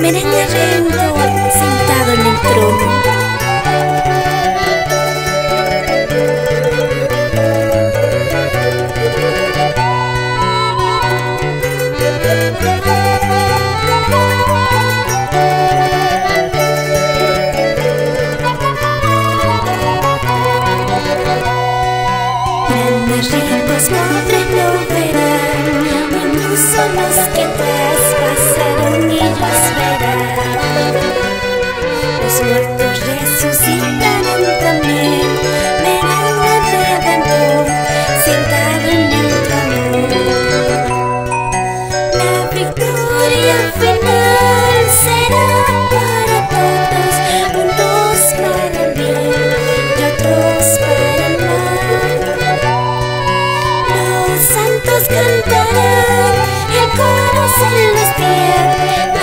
Merengue redentor sentado en el trono. Grandes ricos pobres no verán, incluso los que traspasaron ellos verán. Los muertos resucitarán también, verán al Redentor sentado en el trono. La victoria final será para todos, unos para el bien y otros para el mal. Los santos cantarán, el coro celestial